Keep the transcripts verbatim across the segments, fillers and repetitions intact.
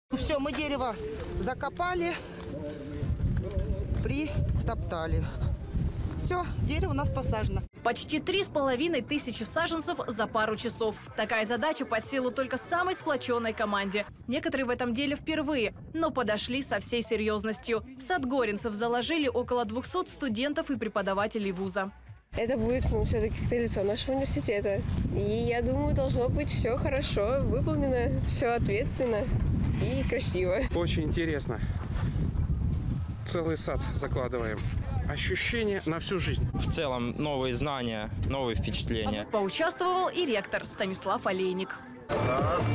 Все, мы дерево закопали, притоптали. Все, дерево у нас посажено. Почти три с половиной тысячи саженцев за пару часов. Такая задача под силу только самой сплоченной команде. Некоторые в этом деле впервые, но подошли со всей серьезностью. Садгоринцев заложили около двухсот студентов и преподавателей вуза. Это будет, ну, все-таки лицо нашего университета. И я думаю, должно быть все хорошо, выполнено, все ответственно и красиво. Очень интересно. Целый сад закладываем. Ощущение на всю жизнь. В целом новые знания, новые впечатления. Поучаствовал и ректор Станислав Олейник. Раз,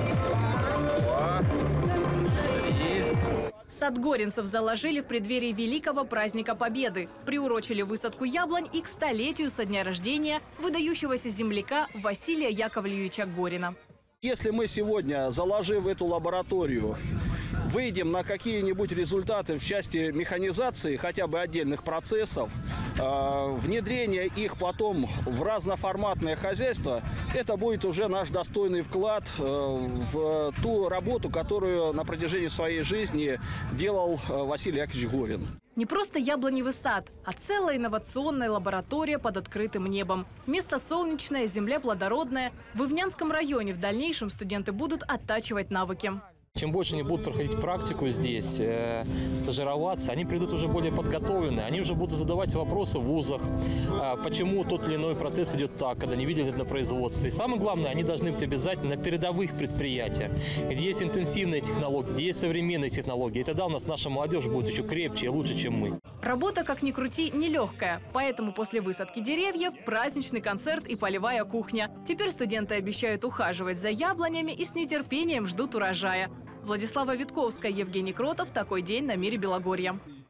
два, три. Садгоринцев заложили в преддверии великого праздника Победы. Приурочили высадку яблонь и к столетию со дня рождения выдающегося земляка Василия Яковлевича Горина. Если мы сегодня, заложив эту лабораторию, выйдем на какие-нибудь результаты в части механизации хотя бы отдельных процессов, э, внедрение их потом в разноформатное хозяйство, это будет уже наш достойный вклад э, в ту работу, которую на протяжении своей жизни делал э, Василий Яковлевич Горин. Не просто яблоневый сад, а целая инновационная лаборатория под открытым небом. Место солнечное, земля плодородная. В Ивнянском районе в дальнейшем студенты будут оттачивать навыки. Чем больше они будут проходить практику здесь, э, стажироваться, они придут уже более подготовленные, они уже будут задавать вопросы в вузах, э, почему тот или иной процесс идет так, когда не видели это на производстве. И самое главное, они должны быть обязательно на передовых предприятиях, где есть интенсивные технологии, где есть современные технологии. И тогда у нас наша молодежь будет еще крепче и лучше, чем мы. Работа, как ни крути, нелегкая. Поэтому после высадки деревьев праздничный концерт и полевая кухня. Теперь студенты обещают ухаживать за яблонями и с нетерпением ждут урожая. Владислава Витковская, Евгений Кротов. Такой день на Мире Белогорья.